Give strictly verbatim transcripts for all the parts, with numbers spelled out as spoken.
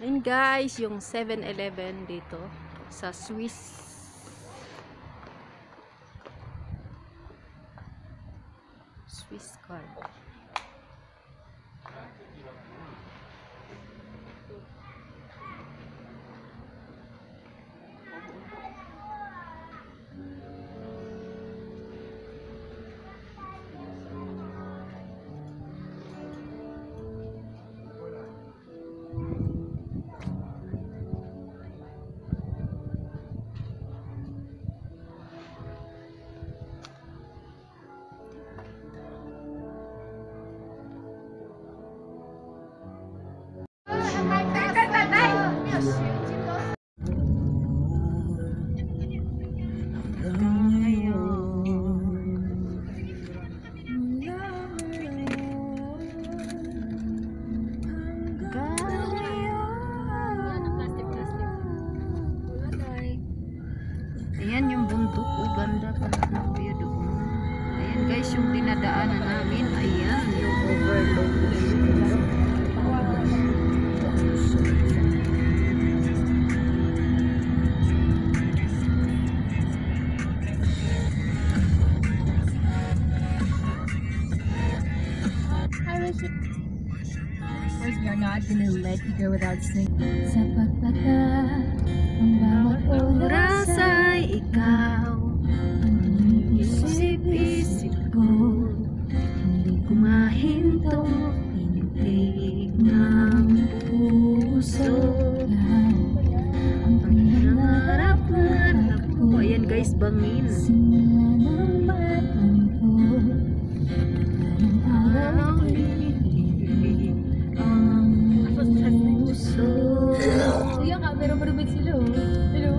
And guys, yung seven eleven dito sa Swiss. Swiss card. Ayan yung bundok, o ganda pala ng view doon. Ayan guys, yung dinadaanan namin, ayan yung overlook. First, we are not gonna let you go without singing. Sa pagpata, ang bawat oras ay ikaw. Ang isip-isip ko, hindi ko mahinto. Hintig ng puso. Ang pinangarap-ngarap ko. Ayan guys, bangin. Simula ng batang ko. Ang araw iya kak, pero berubah sila. Hello.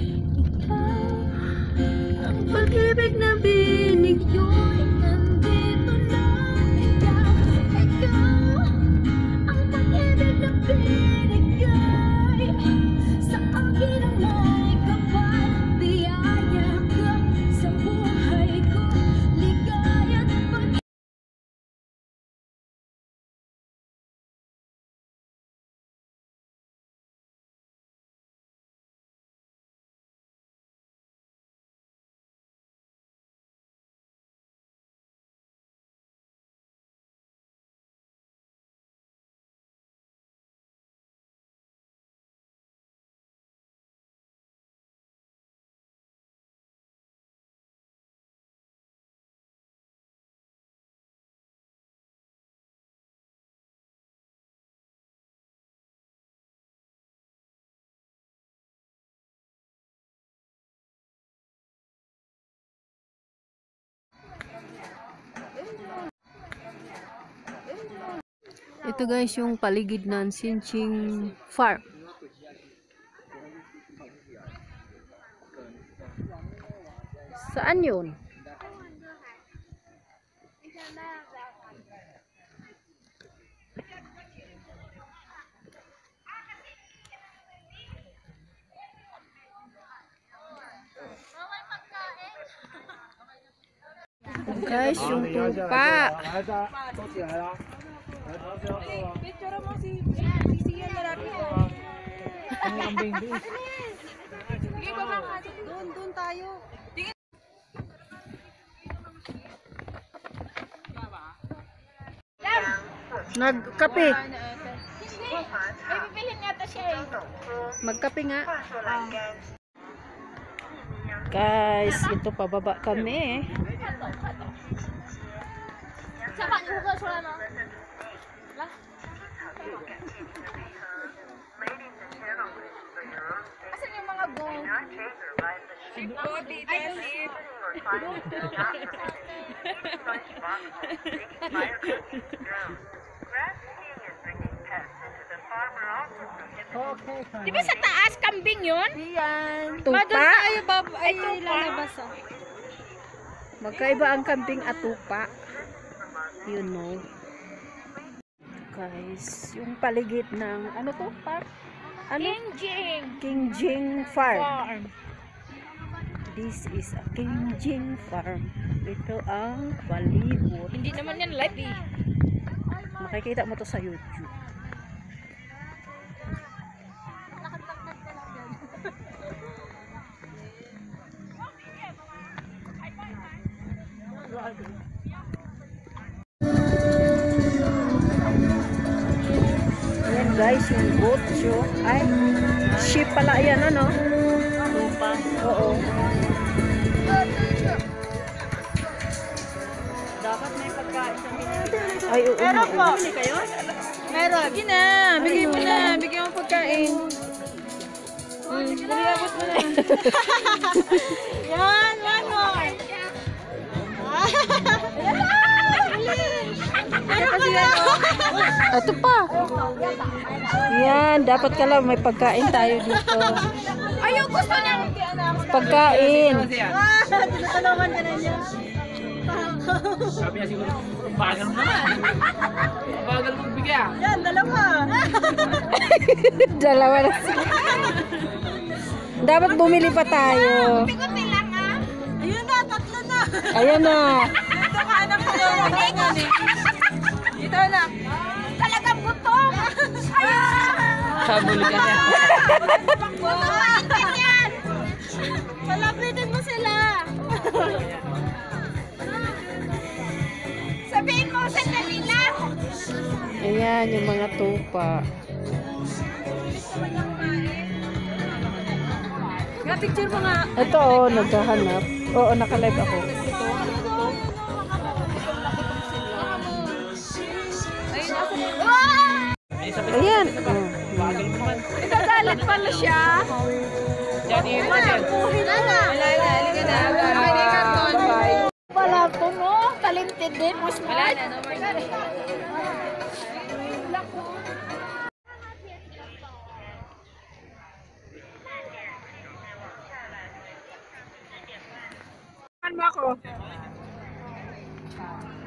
Ang pag-ibig na binigyo ay nandito na. Ikaw, ikaw. Ang pag-ibig na binigyo sa akin ang may kapal. Biyaya ka sa buhay ko. Ligaya at pag ito guys yung paligid ng Quingjing Farm. Saan yun? Guys, yung tupa. Picture mo si Siya marami ko. Ang kambing din. Sige ba ba doon doon tayo. Nagkape. Ay bibilhin nga ta siya eh. Magkape nga. Guys, ito pababa kami. Saka ni ko sila no. Asan yung mga go? Oh, details. Di ba sa taas kambing yun? Yan. Tupa? Tupa. Ay, bab ay lalabas ah. Magkaiba ang kambing at tupa. You know. Guys, yung paligid ng ano to? Park? Ano? Quingjing Quingjing Farm. Farm. This is a Quingjing Farm. Ito ang palibot. Hindi naman yan live eh. Makikita mo to sa YouTube. Ayan guys, yung goat show. Ay, sheep pala yan, ano? Tupa. Oo. Dapat may pagkain sa mga. Ay, oo. Meron po. Meron. Sige na, bigay mo na. Bigyan mo pagkain. Hmm, abot mo na. Yan, one more. Meron pa na. Ito pa. Yan, dapat ka lang may pagkain tayo dito. Ayaw, gusto niya. Pagkain. Ah, tinatanawan ka na niya. Sabi niya siguro, bagal mo naman. Bagal mo bigay. Yan, dalawa. Dalawa na. Dapat bumili pa tayo. Kunti lang ah. Ayun na, tatlo na. Ayan na. Ito ka anak ko. Ito anak. Talagang gutom. Sabuli ka niya. Gutom yan. Malapitin mo sila. Sabihin mo sa kanila. Ayan, yung mga tupa. Nga-picture mo nga. Ito oh, naghahanap. Oo, naka-live ako. Ayan. Oh. Bagal mo naman. Itagalit pala siya. Yan, iyon na yan. Wala na. Wala na. Halika na. Halika karton. Wala po no. Talented din. Mas wala na. No, mo ako.